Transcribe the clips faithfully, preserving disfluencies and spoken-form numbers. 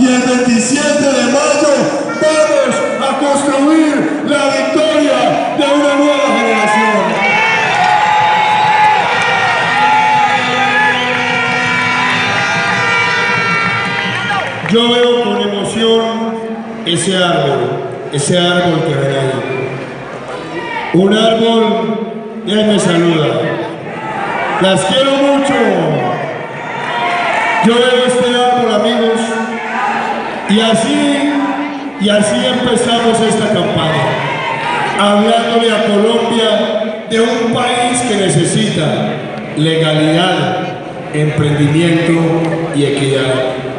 y el veintisiete de mayo vamos a construir la victoria de una nueva generación. Yo veo con emoción ese árbol, ese árbol que ven ahí. Un árbol, y él me saluda. Las quiero mucho. Yo veo este árbol, amigos, y así, y así empezamos esta campaña, hablándole a Colombia de un país que necesita legalidad, emprendimiento y equidad.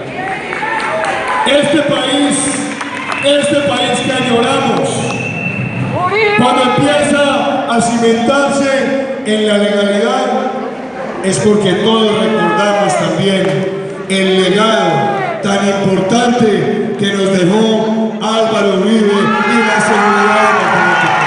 Este país, este país que añoramos, cuando empieza a cimentarse en la legalidad, es porque todos recordamos también el legado tan importante que nos dejó Álvaro Uribe y la seguridad democrática.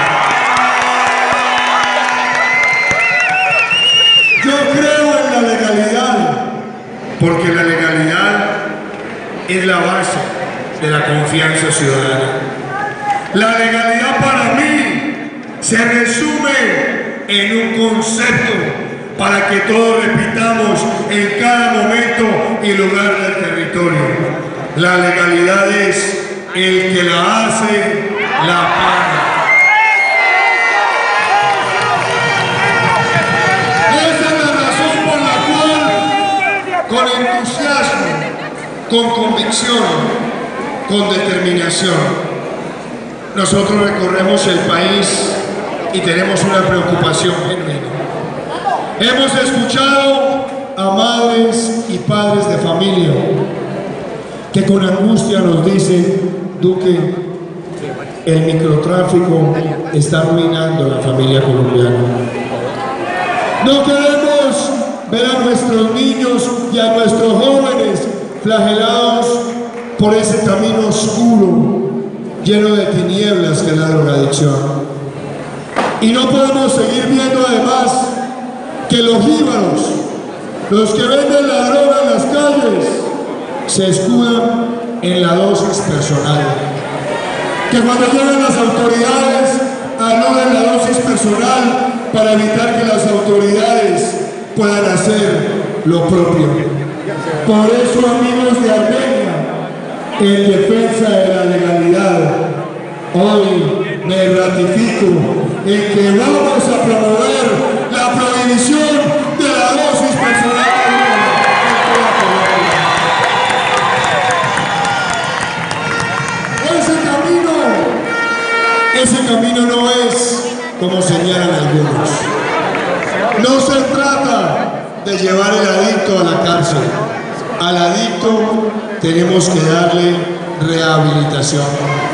Yo creo en la legalidad, porque la legalidad es la base de la confianza ciudadana. La legalidad para mí se resume en un concepto para que todos repitamos en cada momento y lugar del territorio. La legalidad es el que la hace, la paga. Esa es la razón por la cual, con entusiasmo, con convicción, con determinación, nosotros recorremos el país y tenemos una preocupación genuina. Hemos escuchado a madres y padres de familia que con angustia nos dicen: Duque, el microtráfico está arruinando a la familia colombiana. No queremos ver a nuestros niños y a nuestros jóvenes flagelados por ese camino oscuro, lleno de tinieblas que es la drogadicción. Y no podemos seguir viendo además que los jíbaros, los que venden la droga en las calles, se escudan en la dosis personal. Que cuando llegan las autoridades, anulen la dosis personal para evitar que las autoridades puedan hacer lo propio. Por eso, amigos de Armenia, en defensa de la legalidad, hoy me ratifico en que vamos a promover la prohibición de la dosis personal. Ese camino, ese camino no es como señalan algunos. No se trata de llevar el adicto a la cárcel. Al adicto tenemos que darle rehabilitación.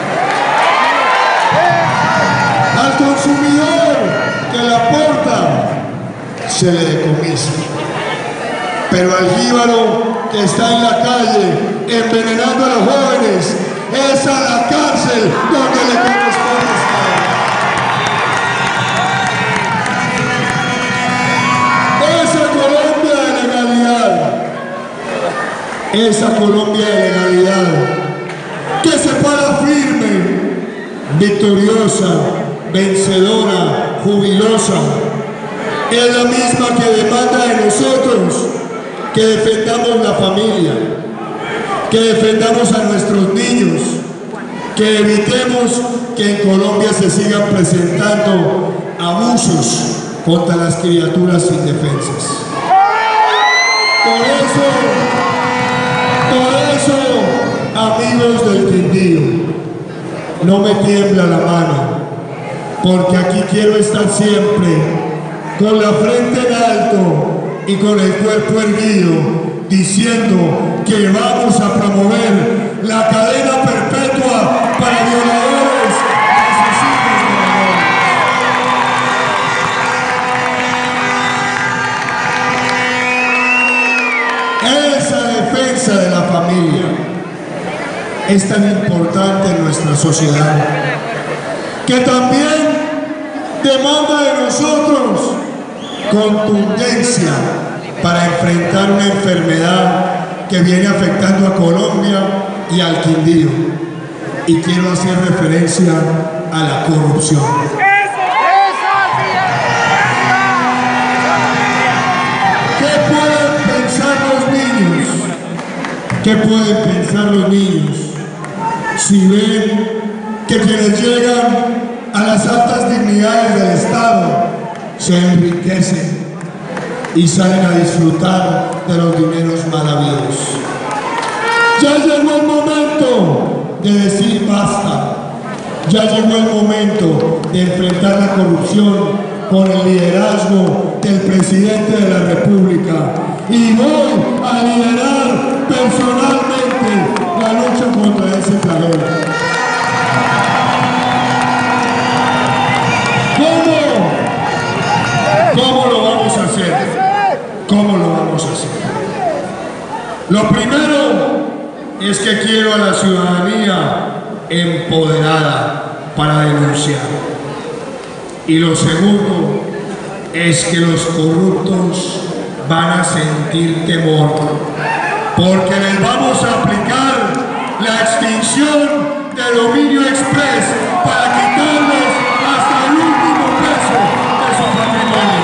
Al consumidor que la porta se le decomisa. Pero al jíbaro que está en la calle envenenando a los jóvenes, es a la cárcel donde le corresponde estar. Esa Colombia de legalidad, esa Colombia de legalidad, que se para firme, victoriosa, vencedora, jubilosa, es la misma que demanda de nosotros que defendamos la familia, que defendamos a nuestros niños, que evitemos que en Colombia se sigan presentando abusos contra las criaturas indefensas. Por eso, por eso, amigos del Quindío, no me tiembla la mano, porque aquí quiero estar siempre con la frente en alto y con el cuerpo erguido, diciendo que vamos a promover la cadena perpetua para violadores y asesinos de menores. Esa defensa de la familia es tan importante en nuestra sociedad, que también demanda de nosotros contundencia para enfrentar una enfermedad que viene afectando a Colombia y al Quindío, y quiero hacer referencia a la corrupción. ¿Qué pueden pensar los niños? ¿Qué pueden pensar los niños si ven que quienes llegan a las altas dignidades del Estado se enriquecen y salen a disfrutar de los dineros mal habidos? Ya llegó el momento de decir basta. Ya llegó el momento de enfrentar la corrupción con el liderazgo del presidente de la República. Y voy a liderar personalmente la lucha contra ese flagelo. ¿Cómo? ¿Cómo lo vamos a hacer? ¿Cómo lo vamos a hacer? Lo primero es que quiero a la ciudadanía empoderada para denunciar. Y lo segundo es que los corruptos van a sentir temor, porque les vamos a aplicar la extinción del dominio express para quitarles hasta el último peso de su patrimonio.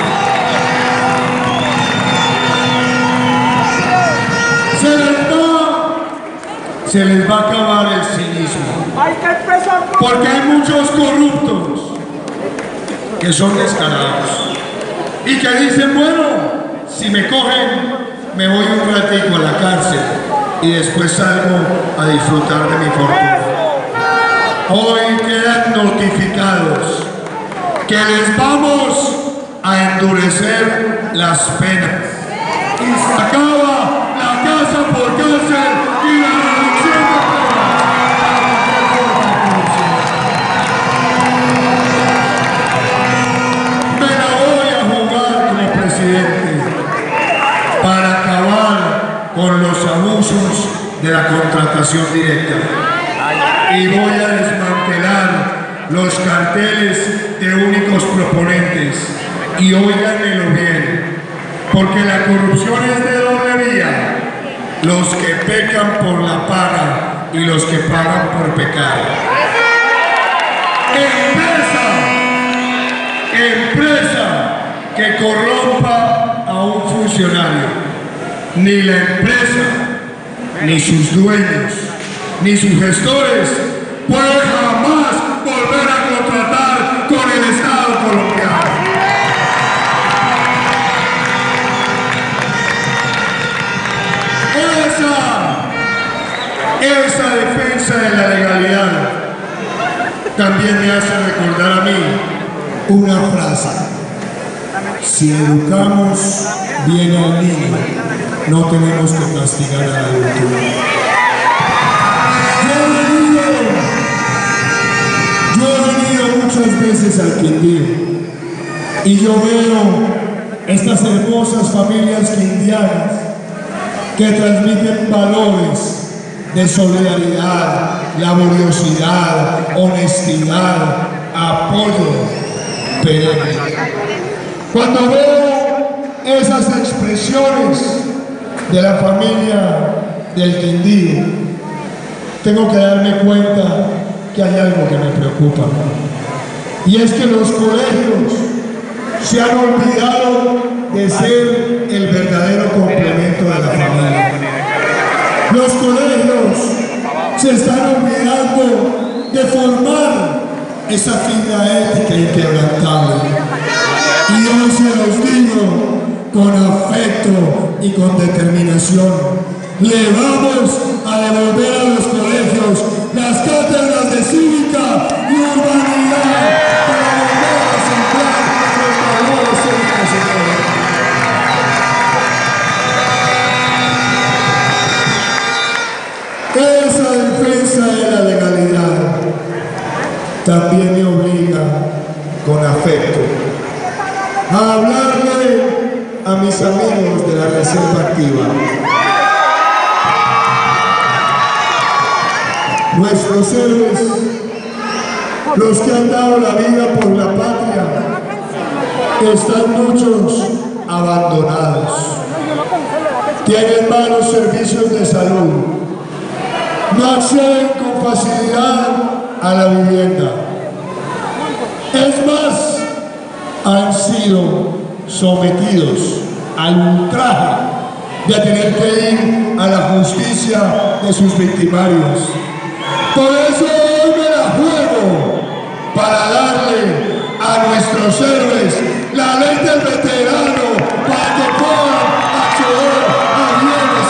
Se les va, se les va a acabar el cinismo, porque hay muchos corruptos que son descarados y que dicen, bueno, si me cogen, me voy un ratico a la cárcel y después salgo a disfrutar de mi fortuna. Hoy quedan notificados que les vamos a endurecer las penas y se acaba la casa por cárcel y la reducción de penas. Me la voy a jugar como presidente para acabar con los abusos de la contratación directa. Y voy a desmantelar los carteles de únicos proponentes. Y óiganmelo bien, porque la corrupción es de doble vía. Los que pecan por la paga y los que pagan por pecar. Empresa, empresa que corrompa a un funcionario. Ni la empresa, ni sus dueños, ni sus gestores pueden jamás volver a contratar con el Estado colombiano. Esa, esa defensa de la legalidad también me hace recordar a mí una frase: si educamos bien al niño, no tenemos que castigar al adulto. Yo he venido muchas veces al Quindío y yo veo estas hermosas familias quindianas que transmiten valores de solidaridad, laboriosidad, honestidad, apoyo perenne. Cuando veo esas expresiones de la familia del Quindío, tengo que darme cuenta que hay algo que me preocupa, y es que los colegios se han olvidado de ser el verdadero complemento de la familia. Los colegios se están olvidando de formar esa fibra ética inquebrantable. Y hoy se los digo con afecto y con determinación: le vamos a devolver a los colegios las cátedras de cívica y urbanidad para volver a centrar los valores cívicos en Colombia. Esa defensa de la legalidad también me obliga, con afecto, a hablarle a mis amigos de la Reserva Activa. Nuestros héroes, los que han dado la vida por la patria, están muchos abandonados. Tienen malos servicios de salud, no acceden con facilidad a la vivienda. Es más, han sido sometidos al ultraje de tener que ir a la justicia de sus victimarios. Por eso hoy me la juego para darle a nuestros héroes la ley del veterano para que puedan acceder a bienes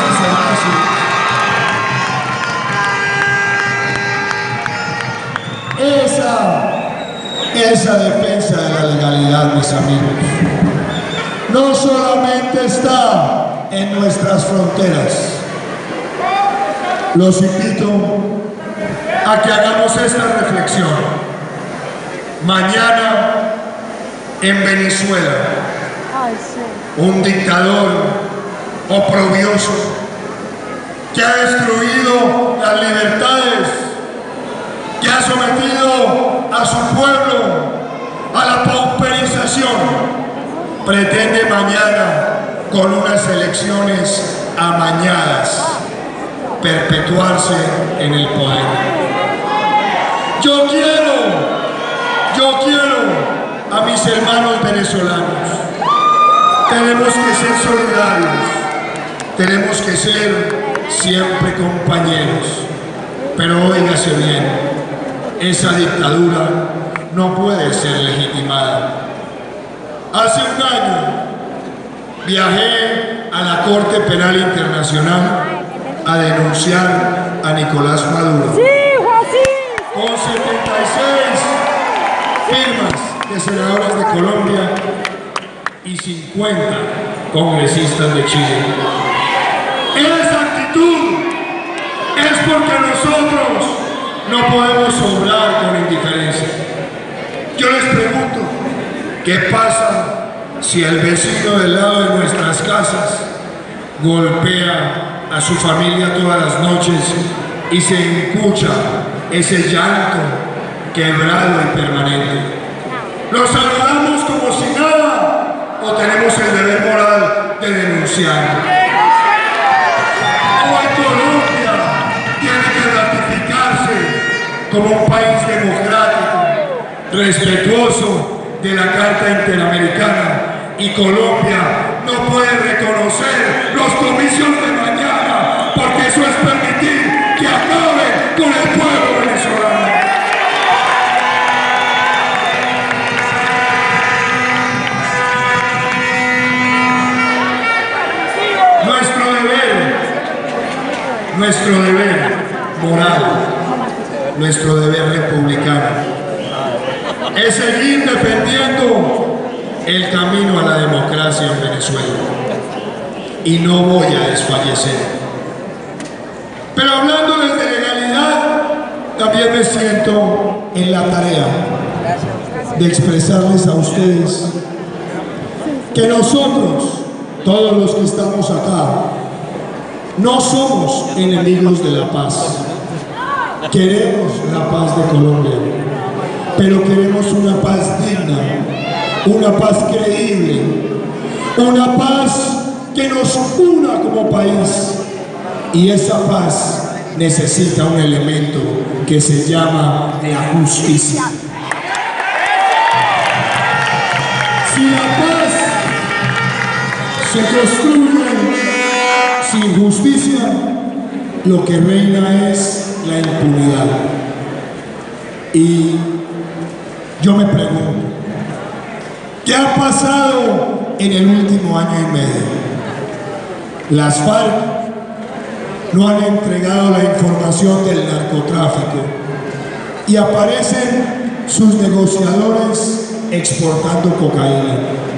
y servicios. Esa, esa defensa de la legalidad, mis amigos, no solamente está en nuestras fronteras. Los invito a que hagamos esta reflexión. Mañana en Venezuela, un dictador oprobioso que ha destruido las libertades, que ha sometido a su pueblo a la pauperización, pretende mañana, con unas elecciones amañadas, perpetuarse en el poder. Yo quiero, yo quiero a mis hermanos venezolanos. Tenemos que ser solidarios, tenemos que ser siempre compañeros. Pero óigase bien, esa dictadura no puede ser legitimada. Hace un año viajé a la Corte Penal Internacional a denunciar a Nicolás Maduro. Sí, Juan, sí, sí. Con setenta y seis firmas de senadores de Colombia y cincuenta congresistas de Chile. Esa actitud es porque nosotros no podemos obrar con indiferencia. Yo les pregunto, ¿qué pasa si el vecino del lado de nuestras casas golpea a su familia todas las noches y se escucha ese llanto quebrado y permanente? ¿Lo saludamos como si nada o tenemos el deber moral de denunciar? Hoy Colombia tiene que ratificarse como un país democrático, respetuoso de la Carta Interamericana, y Colombia no puede reconocer los comicios de mañana, porque eso es permitir que acaben con el pueblo venezolano. Nuestro deber, nuestro deber moral, nuestro deber republicano es seguir defendiendo el camino a la democracia en Venezuela, y no voy a desfallecer. Pero hablándoles de legalidad, también me siento en la tarea de expresarles a ustedes que nosotros, todos los que estamos acá, no somos enemigos de la paz. Queremos la paz de Colombia, pero queremos una paz digna, una paz creíble, una paz que nos una como país. Y esa paz necesita un elemento que se llama la justicia. Si la paz se construye sin justicia, lo que reina es la impunidad. Y yo me pregunto, ¿qué ha pasado en el último año y medio? Las FARC no han entregado la información del narcotráfico y aparecen sus negociadores exportando cocaína.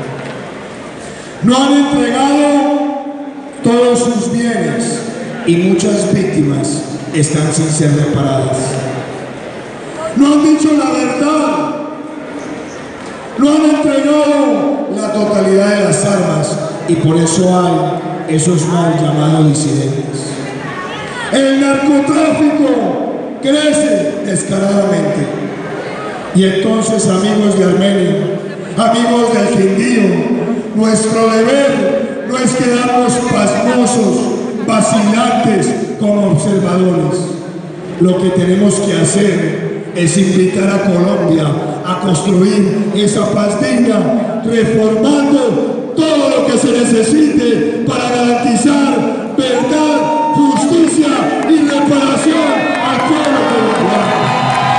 No han entregado todos sus bienes y muchas víctimas están sin ser reparadas. No han dicho la verdad. No han entregado la totalidad de las armas y por eso hay esos mal llamados disidentes. El narcotráfico crece descaradamente. Y entonces, amigos de Armenia, amigos del Quindío, nuestro deber no es quedarnos pasmosos, vacilantes como observadores. lo que tenemos que hacer es invitar a Colombia a construir esa paz digna, reformando todo lo que se necesite para garantizar verdad, justicia y reparación al pueblo colombiano.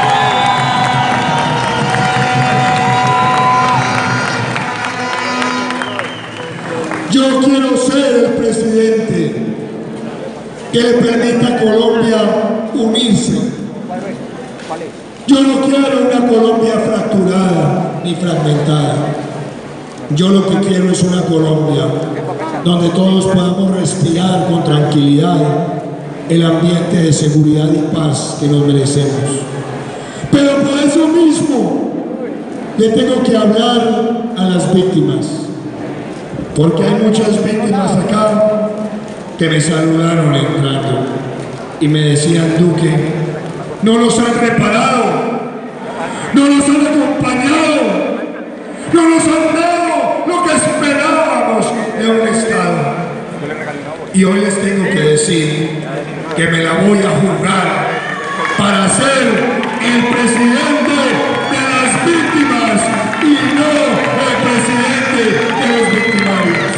Yo quiero ser el presidente que le permita a Colombia unirse. Yo no quiero una Colombia fracturada ni fragmentada. Yo lo que quiero es una Colombia donde todos podamos respirar con tranquilidad el ambiente de seguridad y paz que nos merecemos. Pero por eso mismo le tengo que hablar a las víctimas, porque hay muchas víctimas acá que me saludaron entrando y me decían: Duque, no nos han reparado, no nos han acompañado, no nos han dado lo que esperábamos de un Estado. Y hoy les tengo que decir que me la voy a jugar para ser el presidente de las víctimas y no el presidente de los victimarios.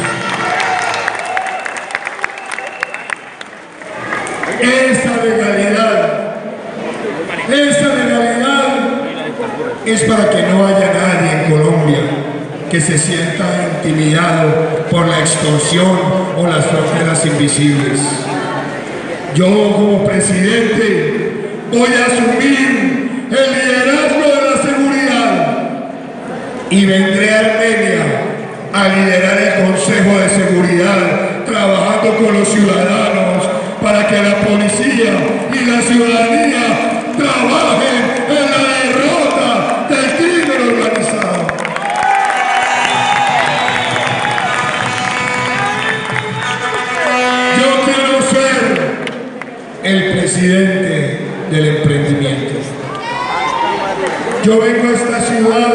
Esta legalidad, esta legalidad es para que no haya nadie en Colombia que se sienta intimidado por la extorsión o las fronteras invisibles. Yo como presidente voy a asumir el liderazgo de la seguridad y vendré a Armenia a liderar el Consejo de Seguridad, trabajando con los ciudadanos para que la policía y la ciudadanía trabajen en la derrota del crimen organizado. Yo quiero ser el presidente del emprendimiento. Yo vengo a esta ciudad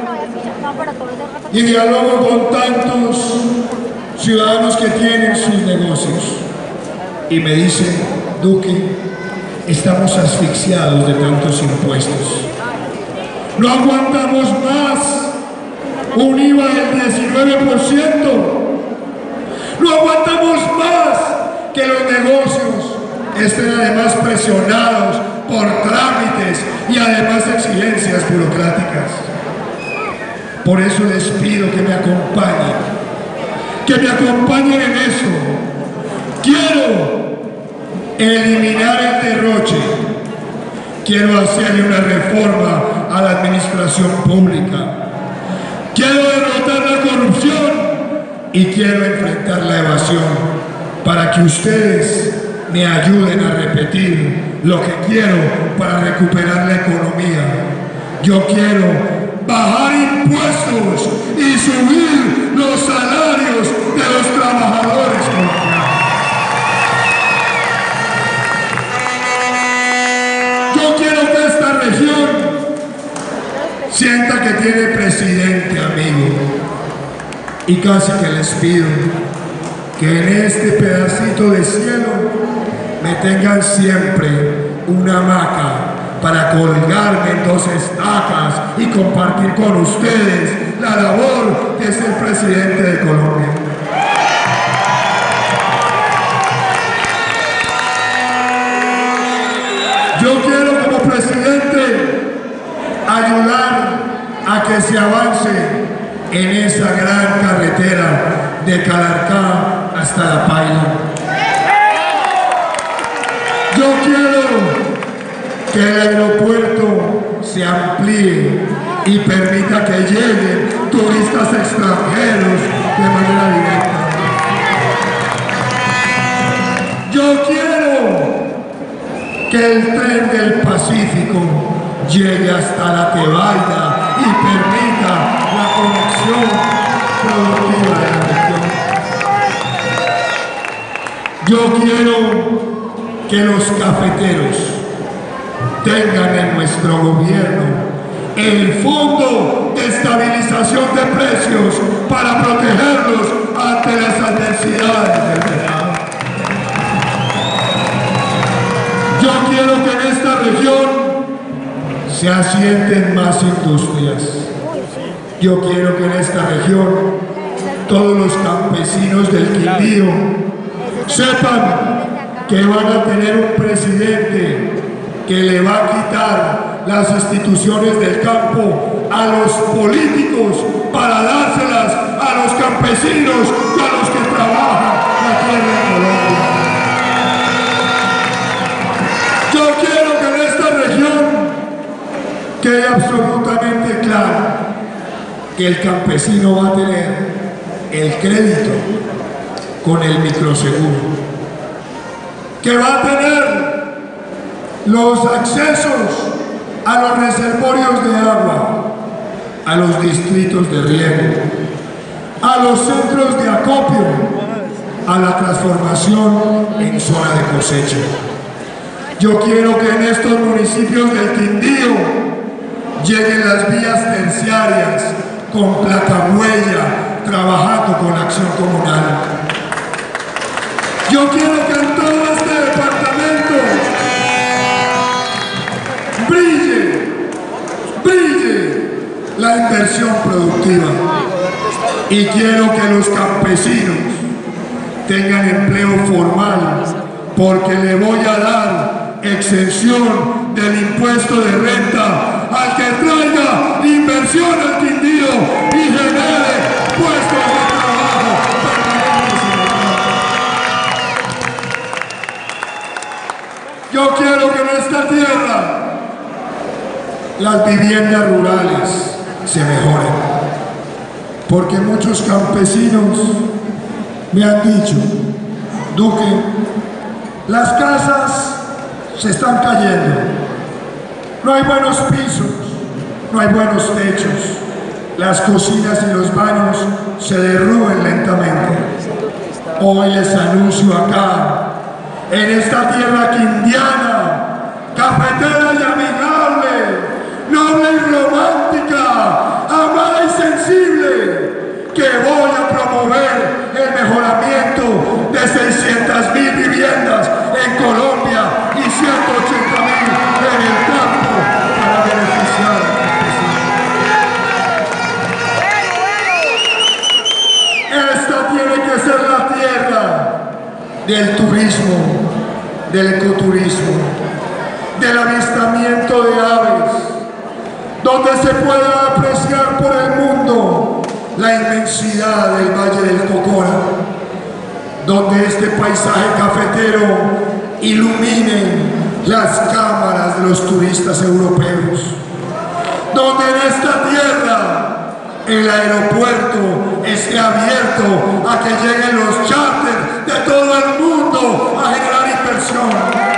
y dialogo con tantos ciudadanos que tienen sus negocios y me dicen: Duque, estamos asfixiados de tantos impuestos, no aguantamos más un I V A del diecinueve por ciento, no aguantamos más que los negocios estén además presionados por trámites y además exigencias burocráticas. Por eso les pido que me acompañen, que me acompañen en eso. Quiero eliminar el derroche, quiero hacerle una reforma a la administración pública, quiero derrotar la corrupción y quiero enfrentar la evasión, para que ustedes me ayuden a repetir lo que quiero para recuperar la economía. Yo quiero bajar impuestos y subir los salarios de los trabajadores colombianos. Yo quiero que esta región sienta que tiene presidente amigo, y casi que les pido que en este pedacito de cielo me tengan siempre una hamaca para colgarme en dos estacas y compartir con ustedes la labor de ser presidente de Colombia. Yo quiero como presidente ayudar a que se avance en esa gran carretera de Calarcá hasta La Paila. Yo quiero que el aeropuerto se amplíe y permita que lleguen turistas extranjeros de manera directa. Yo quiero que el tren del Pacífico llegue hasta la Tebaida y permita la conexión productiva de la región. Yo quiero que los cafeteros tengan en nuestro gobierno el Fondo de Estabilización de Precios para protegerlos ante las adversidades del mercado. Yo quiero que en se asienten más industrias. Yo quiero que en esta región todos los campesinos del Quindío sepan que van a tener un presidente que le va a quitar las instituciones del campo a los políticos para dárselas a los campesinos y a los que trabajan la tierra en Colombia. Yo quiero que en esta región quede absolutamente claro que el campesino va a tener el crédito con el microseguro, que va a tener los accesos a los reservorios de agua, a los distritos de riego, a los centros de acopio, a la transformación en zona de cosecha. Yo quiero que en estos municipios del Quindío lleguen las vías terciarias con placa huella, trabajando con la acción comunal. Yo quiero que en todo este departamento brille, brille la inversión productiva. Y quiero que los campesinos tengan empleo formal, porque le voy a dar exención del impuesto de renta al que traiga inversión al Quindío y genere puestos de trabajo permanentes en el campo. Yo quiero que en esta tierra las viviendas rurales se mejoren, porque muchos campesinos me han dicho: Duque, las casas se están cayendo, no hay buenos pisos, no hay buenos techos, las cocinas y los baños se derrumban lentamente. Hoy les anuncio acá, en esta tierra quindiana, cafetera y amigable, noble y romántica, amada y sensible, que voy a promover el mejoramiento de seiscientas mil viviendas en Colombia y ciento ochenta mil en el campo para beneficiar a los campesinos. Esta tiene que ser la tierra del turismo, del ecoturismo, del avistamiento de aves, donde se pueda apreciar por el mundo la inmensidad del Valle del Cocora, donde este paisaje cafetero ilumine las cámaras de los turistas europeos, donde en esta tierra el aeropuerto esté abierto a que lleguen los charters de todo el mundo a generar inversión.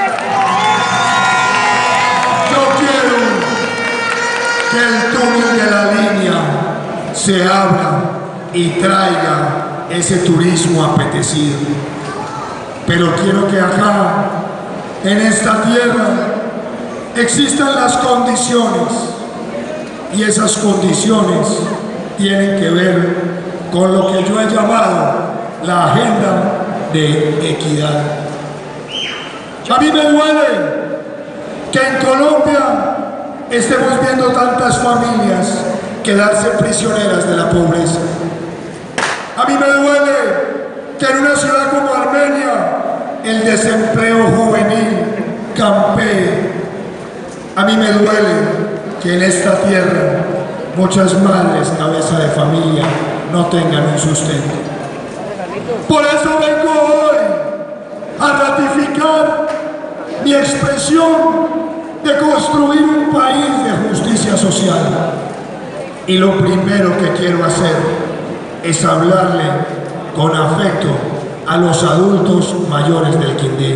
Yo quiero que el túnel de la línea se abra y traiga ese turismo apetecido. Pero quiero que acá, en esta tierra, existan las condiciones, y esas condiciones tienen que ver con lo que yo he llamado la agenda de equidad. A mí me duele que en Colombia estemos viendo tantas familias quedarse prisioneras de la pobreza. A mí me duele que en una ciudad como Armenia el desempleo juvenil campee. A mí me duele que en esta tierra muchas madres, cabeza de familia, no tengan un sustento. Por eso vengo hoy a ratificar mi expresión de construir un país de justicia social. Y lo primero que quiero hacer es hablarle con afecto a los adultos mayores del Quindío.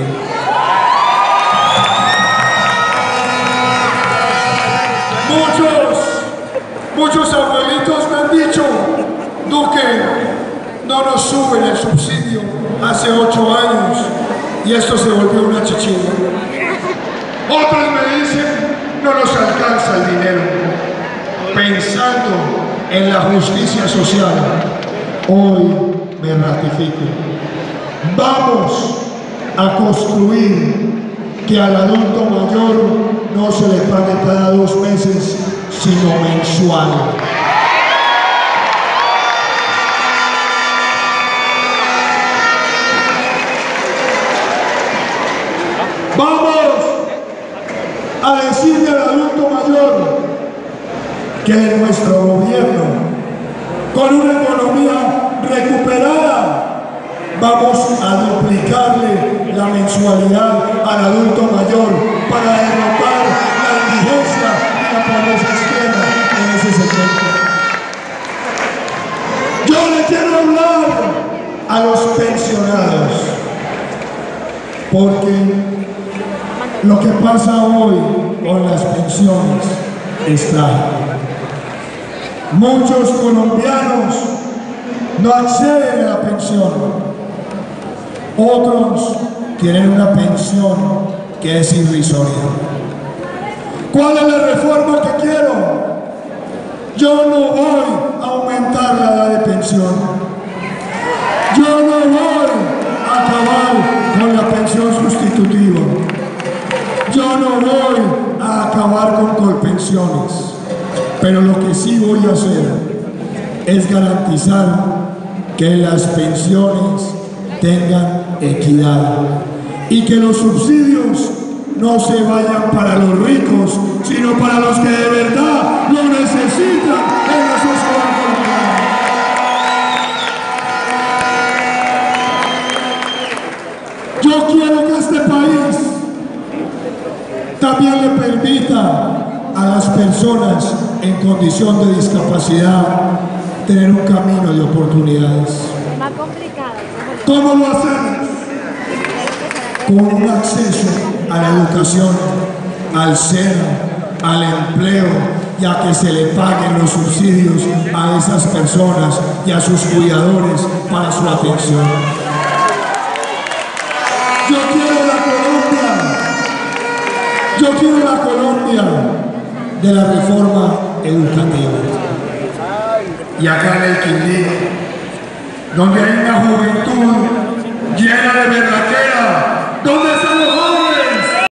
Muchos, muchos abuelitos me han dicho: Duque, no nos suben el subsidio hace ocho años y esto se volvió una chichilla. Otros me dicen: no nos alcanza el dinero. Pensando en la justicia social, hoy me ratifico. Vamos a construir que al adulto mayor no no se le pague cada dos meses, sino mensual. Vamos a decirle al adulto mayor que en nuestro gobierno, con una economía recuperada, vamos a duplicarle la mensualidad al adulto mayor para derrotar la indigencia y la pobreza extrema en ese segmento. Yo le quiero hablar a los pensionados, porque lo que pasa hoy con las pensiones es trágico. Muchos colombianos no acceden a la pensión. Otros tienen una pensión que es irrisoria. ¿Cuál es la reforma que quiero? Yo no voy a aumentar la edad de pensión. Yo no voy a acabar con la pensión sustitutiva. Yo no voy a acabar con colpensiones. Pero lo que sí voy a hacer es garantizar que las pensiones tengan equidad y que los subsidios no se vayan para los ricos, sino para los que de verdad lo necesitan en la sociedad colombiana. Yo quiero que este país también le permita a las personas en condición de discapacidad tener un camino de oportunidades. Más complicado. ¿Cómo lo hacemos? Con un acceso a la educación, al seno, al empleo, y a que se le paguen los subsidios a esas personas y a sus cuidadores para su atención. Yo quiero la Colombia, yo quiero la Colombia de la reforma educativa. Y acá en el Quindío, donde hay una juventud llena de berraquera, donde